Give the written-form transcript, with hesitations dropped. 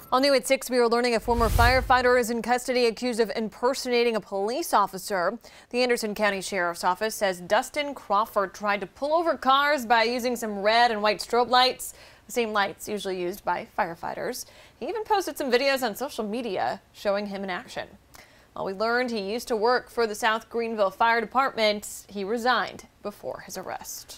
All new at 6, we are learning a former firefighter is in custody accused of impersonating a police officer. The Anderson County Sheriff's Office says Dustin Crawford tried to pull over cars by using some red and white strobe lights, the same lights usually used by firefighters. He even posted some videos on social media showing him in action. Well, we learned he used to work for the South Greenville Fire Department. He resigned before his arrest.